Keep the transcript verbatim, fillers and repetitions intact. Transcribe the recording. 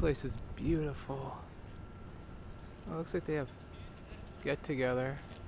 Place is beautiful. Oh, looks like they have get together.